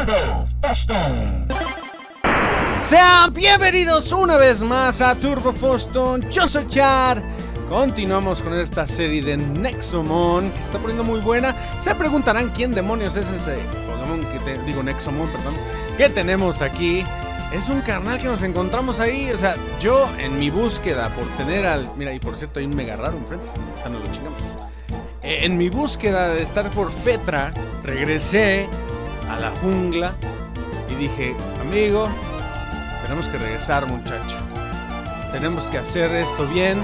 Turbo Foston. Sean bienvenidos una vez más a Turbo Foston. Yo soy Char. Continuamos con esta serie de Nexomon que se está poniendo muy buena. Se preguntarán quién demonios es ese Pokémon Nexomon, perdón, que tenemos aquí. Es un carnal que nos encontramos ahí. O sea, yo en mi búsqueda por tener al... Mira, y por cierto hay un mega raro enfrente. Ahorita nos lo chingamos. En mi búsqueda de estar por Fetra, regresé a la jungla y dije, amigo, tenemos que regresar, muchacho. Tenemos que hacer esto bien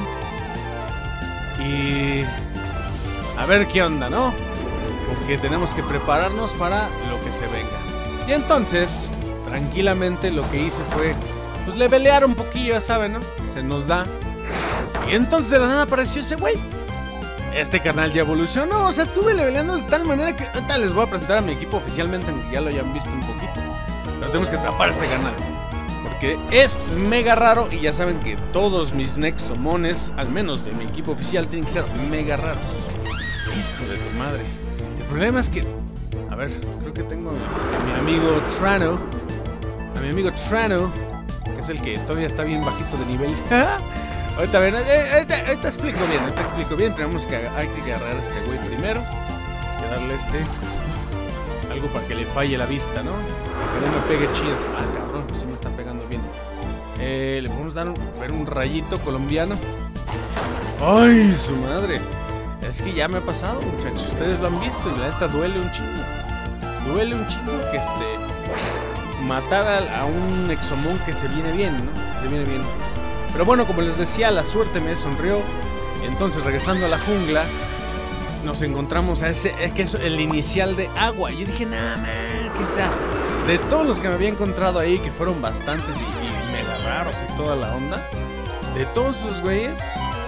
y a ver qué onda, ¿no? Porque tenemos que prepararnos para lo que se venga. Y entonces, tranquilamente lo que hice fue, pues, levelear un poquillo, ya saben, ¿no? Se nos da. Y entonces de la nada apareció ese güey. Este canal ya evolucionó, o sea, estuve leveleando de tal manera que ahorita les voy a presentar a mi equipo oficialmente, aunque ya lo hayan visto un poquito. Pero tenemos que atrapar este canal, porque es mega raro y ya saben que todos mis Nexomones, al menos de mi equipo oficial, tienen que ser mega raros. Hijo de tu madre. El problema es que, a ver, creo que tengo a mi amigo Trano. A mi amigo Trano, que es el que todavía está bien bajito de nivel. Ahorita ven, te explico bien, tenemos que hay que agarrar a este güey primero. Hay que darle algo para que le falle la vista, ¿no? Para que no me pegue chido. Ah, cabrón, pues sí me está pegando bien. Le podemos dar un rayito colombiano. ¡Ay, su madre! Es que ya me ha pasado, muchachos. Ustedes lo han visto y la neta duele un chingo. Duele un chingo que matar a un Nexomon que se viene bien, ¿no? Que se viene bien. Pero bueno, como les decía, la suerte me sonrió. Entonces, regresando a la jungla, nos encontramos a ese, que es el inicial de agua. Y yo dije, nada más, que sea, de todos los que me había encontrado ahí, que fueron bastantes y mega raros y toda la onda, de todos esos güeyes,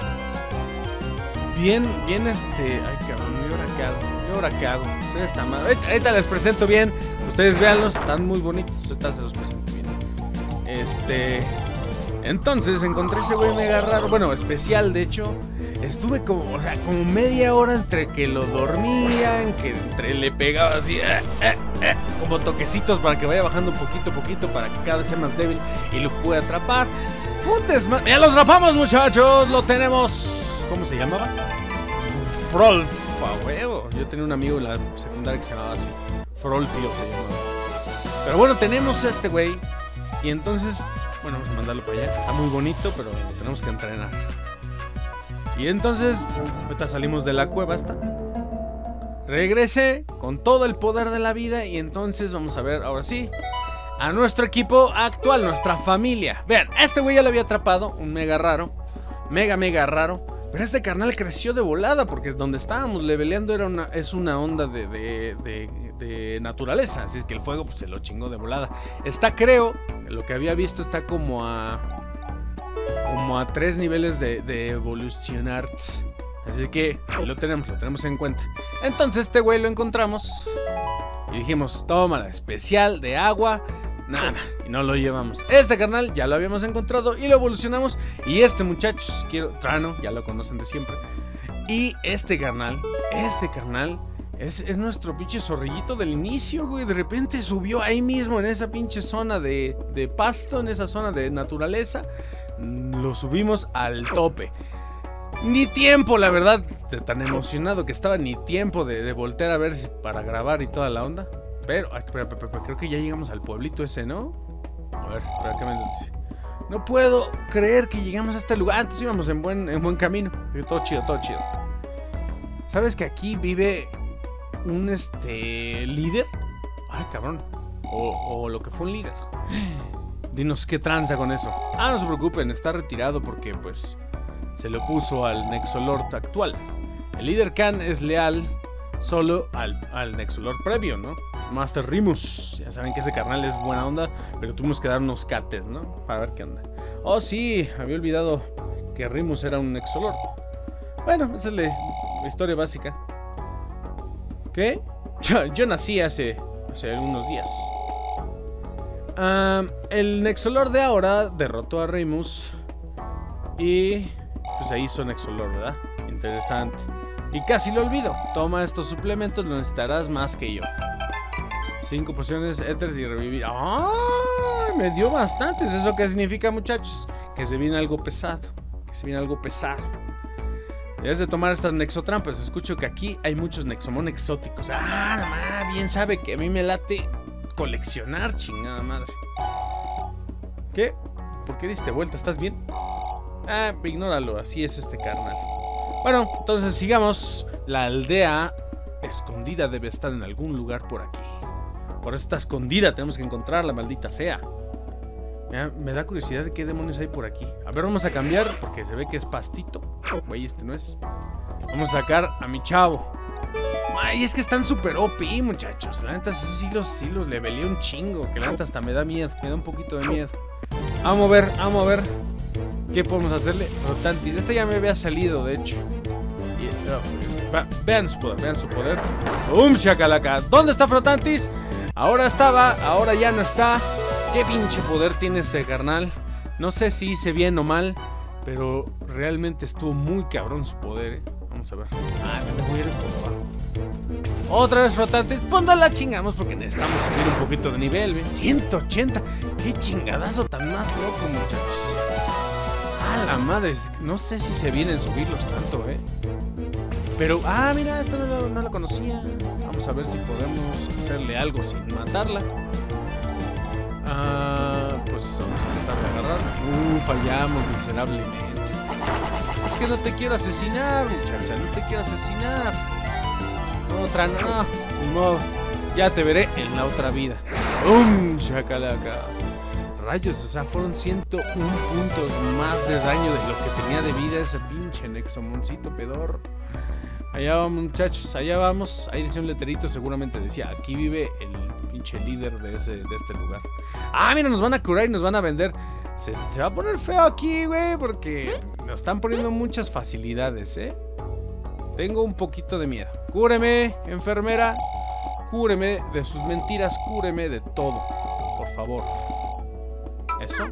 bien, ay cabrón, ¿y ahora qué hago? Ustedes están mal. Ahorita les presento bien, ustedes véanlos, están muy bonitos, ahorita se los presento bien. Entonces encontré ese güey mega raro, bueno, especial de hecho. Estuve como media hora entre que lo dormían, que le pegaba así, como toquecitos para que vaya bajando poquito a poquito para que cada vez sea más débil y lo pueda atrapar. ¡Ya lo atrapamos, muchachos! Lo tenemos. ¿Cómo se llamaba? Frolf, a huevo. Yo tenía un amigo en la secundaria que se llamaba así, Frolfio se llamaba. Pero bueno, tenemos a este güey. Y entonces, bueno, vamos a mandarlo para allá. Está muy bonito, pero tenemos que entrenar. Y entonces, ahorita salimos de la cueva esta. Regresé con todo el poder de la vida. Y entonces vamos a ver, ahora sí, a nuestro equipo actual, nuestra familia. Vean, este güey ya lo había atrapado, un mega raro. Mega raro. Pero este carnal creció de volada, porque donde estábamos leveleando es una onda de naturaleza. Así es que el fuego pues, se lo chingó de volada. Está, creo, lo que había visto está como a 3 niveles de evolucionar. Así que ahí lo tenemos en cuenta. Entonces este güey lo encontramos y dijimos, tómala, especial de agua. Nada, y no lo llevamos. Este carnal ya lo habíamos encontrado y lo evolucionamos. Y este muchacho, Trano, ya lo conocen de siempre. Y este carnal es nuestro pinche zorrillito del inicio, güey. De repente subió ahí mismo en esa pinche zona de pasto, en esa zona de naturaleza. Lo subimos al tope. Ni tiempo, la verdad, tan emocionado que estaba, ni tiempo de voltear a ver si para grabar y toda la onda. Pero, creo que ya llegamos al pueblito ese, ¿no? A ver, espera, ¿qué me dice? No puedo creer que llegamos a este lugar. Antes íbamos en buen camino. Todo chido. ¿Sabes que aquí vive un líder? Ay, cabrón. O lo que fue un líder. Dinos qué tranza con eso. Ah, no se preocupen, está retirado porque pues se lo puso al Nexolord actual. El líder Khan es leal solo al Nexolord previo, ¿no? Master Rimus. Ya saben que ese carnal es buena onda, pero tuvimos que dar unos cates, ¿no? Para ver qué onda. Oh, sí, había olvidado que Rimus era un Nexolord. Bueno, esa es la historia básica. ¿Qué? Yo nací hace unos días. El Nexolord de ahora derrotó a Rimus y pues se hizo Nexolord, ¿verdad? Interesante. Y casi lo olvido. Toma estos suplementos, lo necesitarás más que yo. 5 pociones, éteres y revivir. ¡Ah! Me dio bastantes. ¿Eso qué significa, muchachos? Que se viene algo pesado. Que se viene algo pesado. Debes de tomar estas nexotrampas. Escucho que aquí hay muchos nexomon exóticos. ¡Ah, no más! Bien sabe que a mí me late coleccionar, chingada madre. ¿Qué? ¿Por qué diste vuelta? ¿Estás bien? Ah, ignóralo. Así es este carnal. Bueno, entonces sigamos. La aldea escondida debe estar en algún lugar por aquí. Por eso está escondida, tenemos que encontrarla, maldita sea. Me da curiosidad de qué demonios hay por aquí. A ver, vamos a cambiar, porque se ve que es pastito. Güey, este no es. Vamos a sacar a mi chavo. Ay, es que están súper OP, muchachos. La neta sí los levelé un chingo. Que la neta hasta me da miedo, me da un poquito de miedo. Vamos a ver. ¿Qué podemos hacerle? Frotantis, este ya me había salido, de hecho. Vean su poder. Shakalaka. ¿Dónde está Frotantis? Ahora estaba, ahora ya no está. ¿Qué pinche poder tiene este carnal? No sé si hice bien o mal, pero realmente estuvo muy cabrón su poder, Vamos a ver. Ah, me voy a ir por abajo. Otra vez Frotantis. Pues no la chingamos porque necesitamos subir un poquito de nivel, ¿ven? 180. Qué chingadazo tan más loco, muchachos. Ah, la madre. No sé si se vienen subirlos tanto, Pero, mira, esta no la conocía. Vamos a ver si podemos hacerle algo sin matarla. Pues vamos a tratar de agarrar. Fallamos miserablemente. Es que no te quiero asesinar, muchacha. No te quiero asesinar. Otra no. Ni modo. Ya te veré en la otra vida. Shakalaka. Rayos, o sea, fueron 101 puntos más de daño de lo que tenía de vida ese pinche nexomoncito pedor. Allá vamos, muchachos, allá vamos. Ahí decía un letrerito, seguramente decía: aquí vive el pinche líder de este lugar. Mira, nos van a curar y nos van a vender. Se va a poner feo aquí, güey, porque nos están poniendo muchas facilidades, Tengo un poquito de miedo. Cúreme, enfermera. Cúreme de sus mentiras, cúreme de todo, por favor. Eso,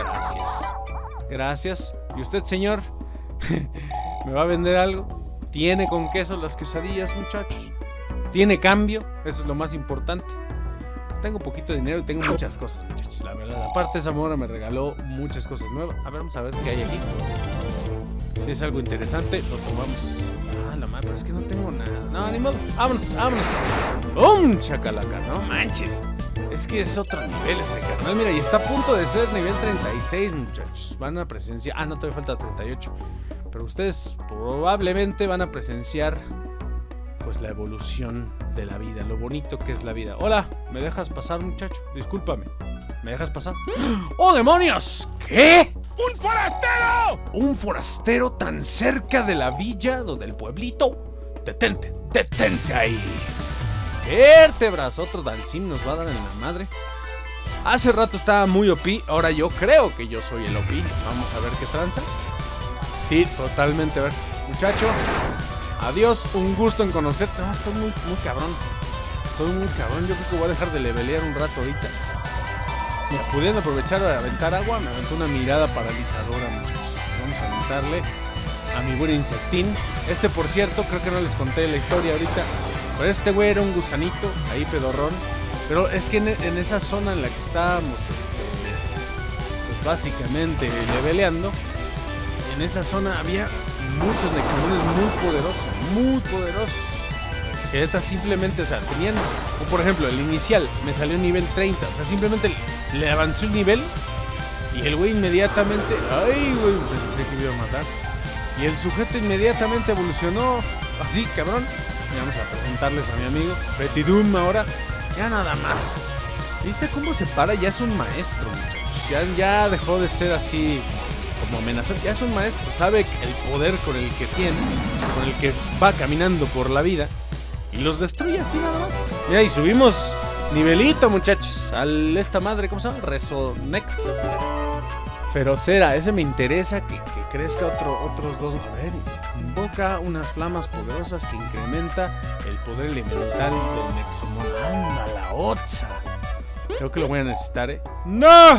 gracias. ¿Y usted, señor? ¿Me va a vender algo? ¿Tiene con queso las quesadillas, muchachos? ¿Tiene cambio? Eso es lo más importante. Tengo poquito de dinero y tengo muchas cosas, muchachos. La verdad, aparte esa mora me regaló muchas cosas nuevas. A ver, vamos a ver qué hay aquí. Si es algo interesante, lo tomamos. La madre, pero es que no tengo nada. No, ni modo. Vámonos. Shakalaka, no manches. Es que es otro nivel este carnal. Mira, y está a punto de ser nivel 36, muchachos. Van a presenciar... no, todavía falta 38. Pero ustedes probablemente van a presenciar pues la evolución de la vida, lo bonito que es la vida. Hola, ¿me dejas pasar, muchacho? Discúlpame, ¿me dejas pasar? ¡Oh, demonios! ¿Qué? ¡Un forastero! ¿Un forastero tan cerca de la villa o del pueblito? Detente ahí. Vértebras, otro Dalsim nos va a dar en la madre. Hace rato estaba muy OP, ahora yo creo que yo soy el OP. Vamos a ver qué tranza. Sí, totalmente. A ver, muchacho, adiós, un gusto en conocerte. No, estoy muy cabrón. Yo creo que voy a dejar de levelear un rato ahorita. Mira, pudiendo aprovechar de aventar agua, me aventó una mirada paralizadora, muchachos. Vamos a aventarle a mi buen insectín. Por cierto, creo que no les conté la historia ahorita. Pero este güey era un gusanito, ahí pedorrón. Pero es que en esa zona en la que estábamos, pues básicamente leveleando, en esa zona había muchos nexomones muy poderosos. Que neta simplemente, o sea, tenían, o por ejemplo, el inicial me salió nivel 30, o sea, simplemente le avancé un nivel y el güey inmediatamente, pensé que me iba a matar. Y el sujeto inmediatamente evolucionó, así, cabrón. Y vamos a presentarles a mi amigo Betty Doom ahora. Ya nada más. ¿Viste cómo se para? Ya es un maestro, muchachos. Ya dejó de ser así como amenazante. Ya es un maestro. Sabe el poder con el que tiene, con el que va caminando por la vida. Y los destruye así nada más. Mira, y subimos nivelito, muchachos. Esta madre, ¿cómo se llama? Resonect. Ferocera. Ese me interesa que crezca otros dos. A ver, invoca unas flamas poderosas que incrementa el poder elemental del Nexomon. ¡Anda la otra! Creo que lo voy a necesitar, ¡No!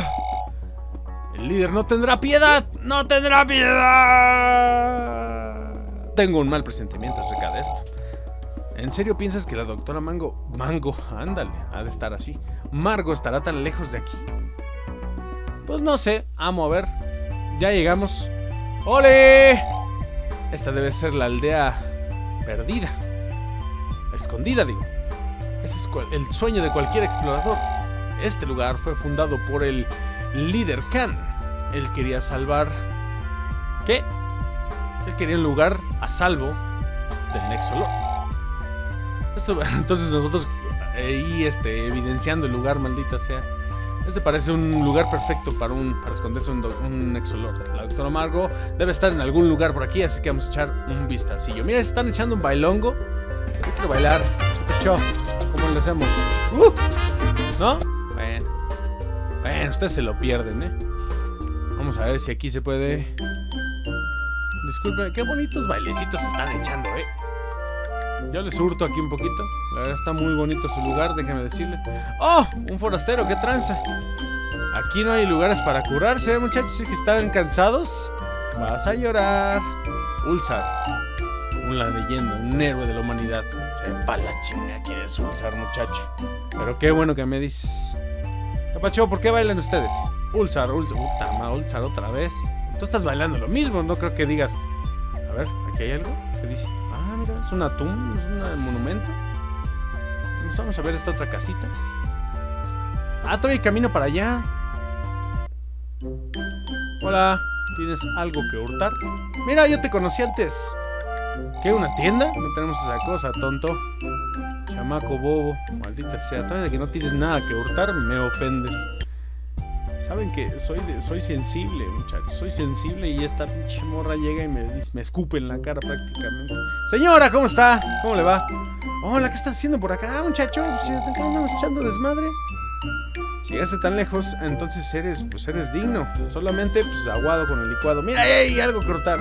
El líder no tendrá piedad. ¡No tendrá piedad! Tengo un mal presentimiento acerca de esto. ¿En serio piensas que la doctora Mango... ándale, ha de estar así. Margo estará tan lejos de aquí? Pues no sé, amo a ver. Ya llegamos. ¡Ole! Esta debe ser la aldea perdida. Escondida, digo. Ese es el sueño de cualquier explorador. Este lugar fue fundado por el líder Khan. Él quería salvar... ¿Qué? Él quería un lugar a salvo del Nexolord. Entonces nosotros ahí evidenciando el lugar, maldita sea. Este parece un lugar perfecto para esconderse un Nexolord. La doctora Margo debe estar en algún lugar por aquí, así que vamos a echar un vistacillo. Mira, se están echando un bailongo. Yo quiero bailar. ¿Cómo le hacemos? ¿No? Bueno, ustedes se lo pierden, Vamos a ver si aquí se puede. Disculpe, qué bonitos bailecitos se están echando, Yo les hurto aquí un poquito. La verdad está muy bonito su lugar, déjeme decirle. ¡Oh! Un forastero, qué tranza. Aquí no hay lugares para curarse, muchachos. Si que están cansados, vas a llorar. Ulzar, una leyenda, un héroe de la humanidad. Sepa la chinga quién es Ulzar, muchacho. Pero qué bueno que me dices. ¿Qué pacho? ¿Por qué bailan ustedes? Ulzar, Ulzar otra vez. Tú estás bailando lo mismo, no creo que digas. A ver, ¿aquí hay algo? ¿Qué dice? Ah, mira, es una tumba, es un monumento. Vamos a ver esta otra casita. Ah, todavía hay camino para allá. Hola, ¿tienes algo que hurtar? Mira, yo te conocí antes. ¿Qué? ¿Una tienda? No tenemos esa cosa, tonto. Chamaco bobo, maldita sea. Todavía que no tienes nada que hurtar, me ofendes. Saben que soy sensible, muchachos. Soy sensible y esta pinche morra llega y me escupe en la cara prácticamente. Señora, ¿cómo está? ¿Cómo le va? Hola, ¿qué estás haciendo por acá, muchacho? Si andamos echando desmadre. Si llegaste tan lejos, entonces eres digno. Solamente, aguado con el licuado. Mira, hay algo que hurtar.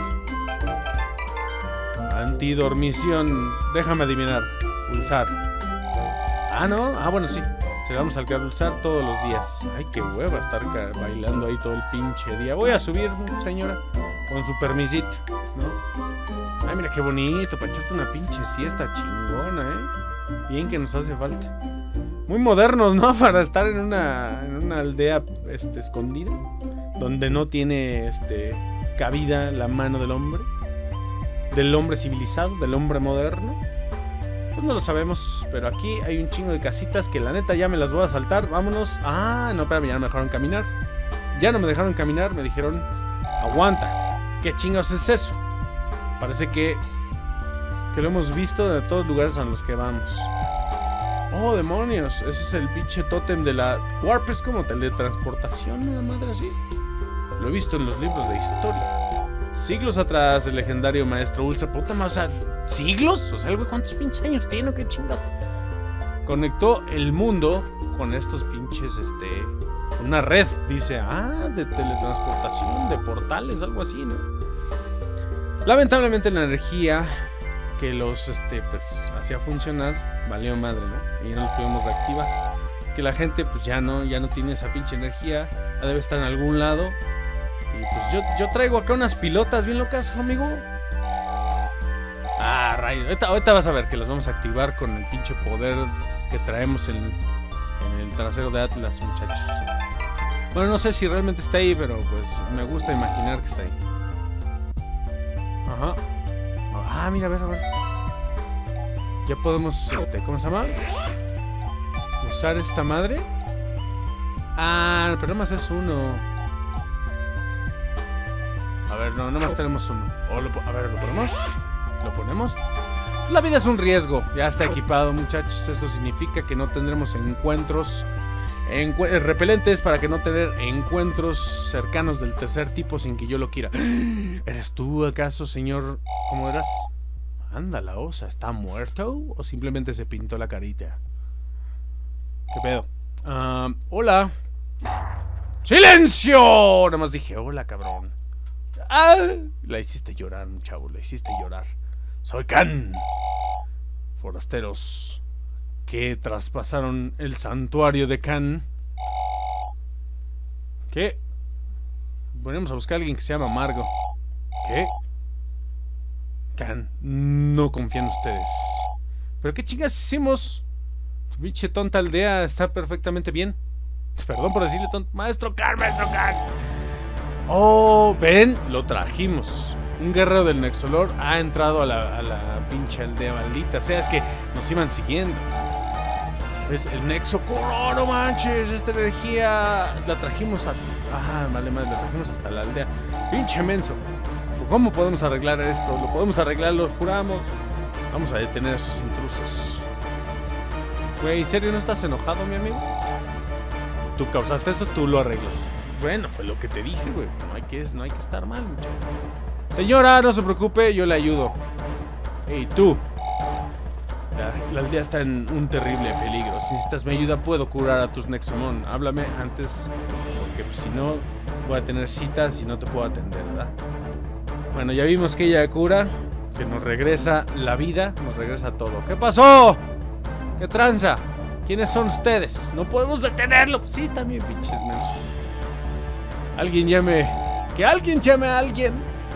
Antidormición. Déjame adivinar. Ulzar. Ah, ¿no? Ah, bueno, sí. Se la vamos a alcanzar todos los días. Ay, qué hueva estar bailando ahí todo el pinche día. Voy a subir, señora, con su permisito, ¿no? Ay, mira qué bonito, para echarte una pinche siesta chingona, Bien que nos hace falta. Muy modernos, ¿no? Para estar en una aldea escondida, donde no tiene cabida la mano del hombre civilizado, del hombre moderno. Pues no lo sabemos, pero aquí hay un chingo de casitas que la neta ya me las voy a saltar. Vámonos. Ah, no, espérame, ya no me dejaron caminar. Ya no me dejaron caminar, me dijeron aguanta. ¿Qué chingados es eso? Parece que lo hemos visto de todos los lugares a los que vamos. Oh, demonios, ese es el pinche tótem de la Warp. Es como teletransportación, una madre así. Lo he visto en los libros de historia. Siglos atrás, el legendario maestro Ulzar, puta madre, o sea, ¿siglos? O sea, el güey, ¿cuántos pinches años tiene? ¿Qué chingado? Conectó el mundo con estos pinches, una red, dice, de teletransportación, de portales, algo así, ¿no? Lamentablemente la energía que los, hacía funcionar, valió madre, ¿no? Y no los pudimos reactivar. Que la gente, ya no tiene esa pinche energía, debe estar en algún lado. Y pues yo traigo acá unas pilotas bien locas, amigo. Ah, rayo. Ahorita vas a ver que las vamos a activar con el pinche poder que traemos en el trasero de Atlas, muchachos. Bueno, no sé si realmente está ahí, pero pues me gusta imaginar que está ahí. Ajá. Ah, mira, a ver. Ya podemos, ¿cómo se llama? Usar esta madre. Ah, el problema es uno. A ver, no, nomás tenemos uno. A ver, ¿lo ponemos? ¿Lo ponemos? La vida es un riesgo. Ya está equipado, muchachos. Eso significa que no tendremos encuentros repelentes, para que no tener encuentros cercanos del tercer tipo sin que yo lo quiera. ¿Eres tú acaso, señor? ¿Cómo eras? Anda, la osa, ¿está muerto? ¿O simplemente se pintó la carita? ¿Qué pedo? Hola. ¡Silencio! Nada más dije, hola, cabrón. La hiciste llorar, chavo, la hiciste llorar. Soy Khan. Forasteros que traspasaron el santuario de Khan. ¿Qué? Ponemos a buscar a alguien que se llama Margo. ¿Qué? Khan no confía en ustedes. ¿Pero qué chingas hicimos? Pinche tonta aldea está perfectamente bien. Perdón por decirle tonto. Maestro Khan, Maestro Khan. Oh, ven, lo trajimos. Un guerrero del Nexolord ha entrado a la pinche aldea maldita. O sea, es que nos iban siguiendo. Es el Nexocore. Oh, no manches, esta energía la trajimos a... Ah, vale, madre, la trajimos hasta la aldea. Pinche menso. ¿Cómo podemos arreglar esto? Lo podemos arreglar, lo juramos. Vamos a detener a esos intrusos. Güey, ¿en serio no estás enojado, mi amigo? Tú causaste eso, tú lo arreglas. Bueno, fue lo que te dije, güey. No hay que estar mal, muchacho. Señora, no se preocupe, yo le ayudo. Hey, tú. La aldea está en un terrible peligro. Si necesitas mi ayuda, puedo curar a tus Nexomon. Háblame antes, porque pues, si no, voy a tener citas y no te puedo atender, ¿verdad? Bueno, ya vimos que ella cura, que nos regresa la vida, nos regresa todo. ¿Qué pasó? ¿Qué tranza? ¿Quiénes son ustedes? No podemos detenerlo. Pues sí, también pinches mensos. Alguien llame. Que alguien llame a alguien.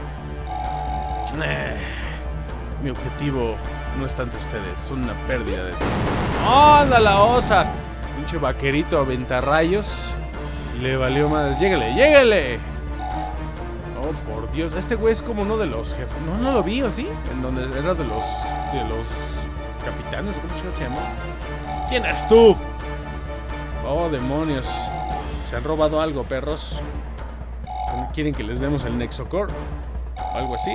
Mi objetivo no es tanto ustedes, son una pérdida de tiempo. ¡Oh, anda la osa! Pinche vaquerito aventarrayos. Le valió madres. ¡Llégale, llégale! Oh, por Dios. Este güey es como uno de los jefes. No lo vi, ¿o sí? En donde era de los capitanes, ¿cómo se llama? ¿Quién eres tú? Oh, demonios. Se han robado algo, perros. ¿Quieren que les demos el Nexocore? ¿O algo así?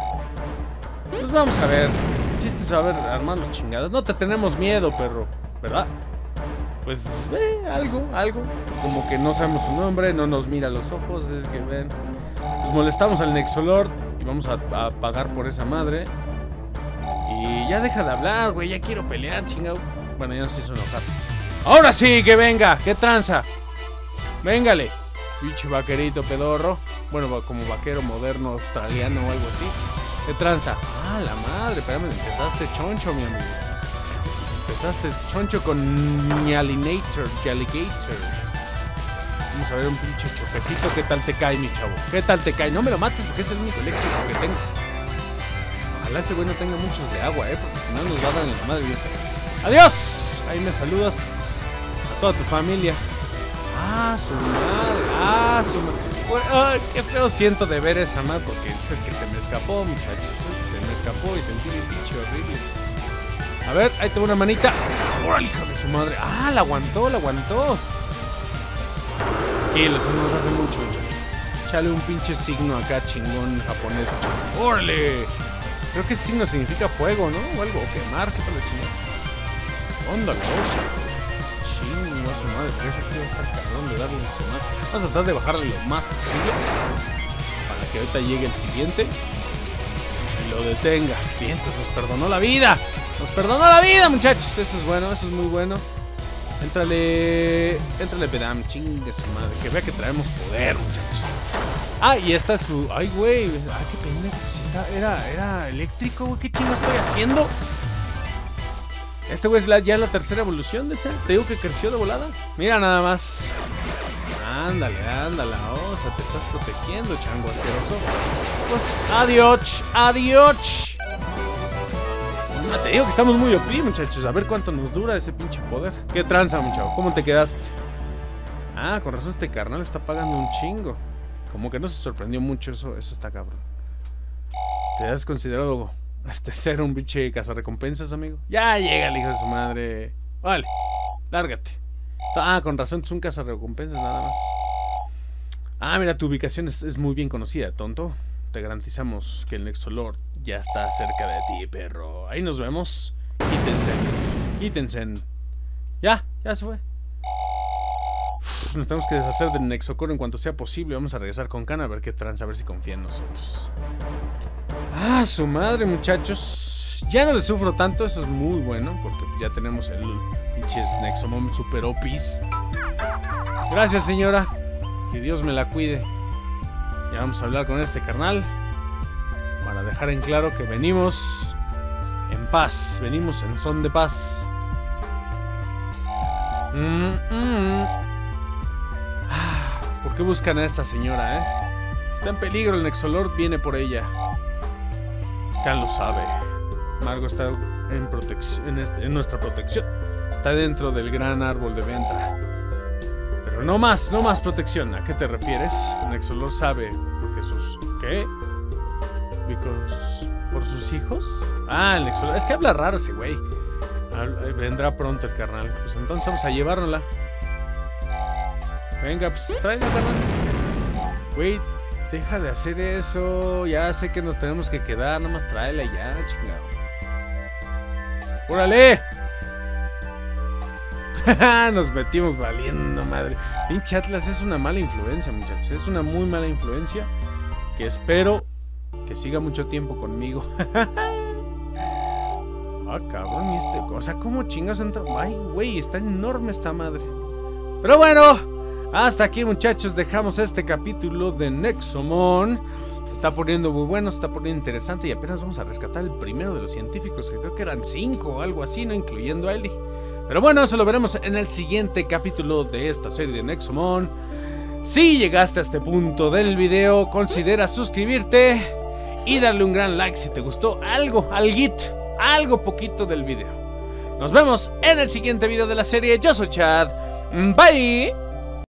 Pues vamos a ver. El chiste es saber armar los chingados. No te tenemos miedo, perro, ¿verdad? Pues, algo. Como que no sabemos su nombre, no nos mira a los ojos. Es que, ven. Pues molestamos al Nexolord y vamos a pagar por esa madre. Y ya deja de hablar, güey. Ya quiero pelear, chingado. Bueno, ya nos hizo enojar. ¡Ahora sí, que venga! ¡Qué tranza! ¡Véngale! Pinche vaquerito pedorro. Bueno, como vaquero moderno australiano o algo así. ¿Qué tranza? ¡Ah, la madre! Espérame, empezaste choncho, mi amigo. Empezaste choncho con Nyalinator, Jalligator. Vamos a ver un pinche choquecito. ¿Qué tal te cae, mi chavo? ¿Qué tal te cae? No me lo mates porque es el único eléctrico que tengo. Ojalá ese güey no tenga muchos de agua, porque si no nos va a dar en la madre vieja. ¡Adiós! Ahí me saludas. A toda tu familia. ¡Ah, su madre! ¡Ah, su madre! ¡Ay, qué feo siento de ver esa madre! Porque es el que se me escapó, muchachos. Se me escapó y sentí el pinche horrible. A ver, ahí tengo una manita. ¡Órale, hijo de su madre! ¡Ah, la aguantó, la aguantó! Tranquilo, eso no nos hace mucho, muchachos. Échale un pinche signo acá chingón japonés. ¡Órale! Creo que ese signo significa fuego, ¿no? O algo, o quemar, sepa la chingada. ¡Onda, la ocha! Chingo a su madre, pero ese sí va a estar cabrón de darle a su madre. Vamos a tratar de bajarle lo más posible para que ahorita llegue el siguiente y lo detenga. Bien, entonces nos perdonó la vida. Nos perdonó la vida, muchachos. Eso es bueno, eso es muy bueno. Éntrale, pedam, chingue su madre. Que vea que traemos poder, muchachos. Ah, y esta es su... Ay, güey. Ay, qué pendejo. Si está... Era eléctrico, güey. ¿Qué chingo estoy haciendo? Este güey es ya la tercera evolución de ese. Te digo que creció de volada. Mira nada más. Ándale, osa. Te estás protegiendo, chango asqueroso. Pues, adiós. Te digo que estamos muy OP, muchachos. A ver cuánto nos dura ese pinche poder. ¿Qué tranza, muchacho? ¿Cómo te quedaste? Ah, con razón este carnal está pagando un chingo. Como que no se sorprendió mucho. Eso está cabrón. ¿Te has considerado ser un pinche cazarrecompensas, amigo? Ya llega el hijo de su madre. Vale, lárgate. Ah, con razón, es un cazarrecompensas nada más. Ah, mira, tu ubicación es muy bien conocida, tonto. Te garantizamos que el Nexolord ya está cerca de ti, perro. Ahí nos vemos. Quítense. Ya se fue. Nos tenemos que deshacer del Nexocore en cuanto sea posible. Vamos a regresar con Khan a ver qué tranza, a ver si confía en nosotros. Ah, su madre, muchachos. Ya no le sufro tanto, eso es muy bueno, porque ya tenemos el pinches Nexomon Super Opis. Gracias, señora. Que Dios me la cuide. Ya vamos a hablar con este carnal para dejar en claro que venimos en paz, venimos en son de paz. ¿Por qué buscan a esta señora, Está en peligro, el Nexolord viene por ella. Khan lo sabe. Margo está en nuestra protección. Está dentro del gran árbol de Ventra. Pero no más protección. ¿A qué te refieres? Nexolord sabe porque sus... ¿Qué? ¿Por sus hijos? Ah, el Nexolord. Es que habla raro ese güey. Vendrá pronto el carnal. Pues entonces vamos a llevárnosla. Venga, pues tráela, carnal. Güey, deja de hacer eso. Ya sé que nos tenemos que quedar. Nada más tráela ya, chingado. ¡Órale! Nos metimos valiendo madre. Pinche Atlas es una mala influencia, muchachos. Es una muy mala influencia. Que espero que siga mucho tiempo conmigo. Ah, cabrón, y este... O sea, ¿cómo chingas entra? Ay, güey, está enorme esta madre. Pero bueno, hasta aquí, muchachos, dejamos este capítulo de Nexomon. Se está poniendo muy bueno, se está poniendo interesante. Y apenas vamos a rescatar el primero de los científicos, que creo que eran 5 o algo así, no incluyendo a Ellie. Pero bueno, eso lo veremos en el siguiente capítulo de esta serie de Nexomon. Si llegaste a este punto del video, considera suscribirte y darle un gran like si te gustó algo poquito del video. Nos vemos en el siguiente video de la serie. Yo soy Chad. Bye.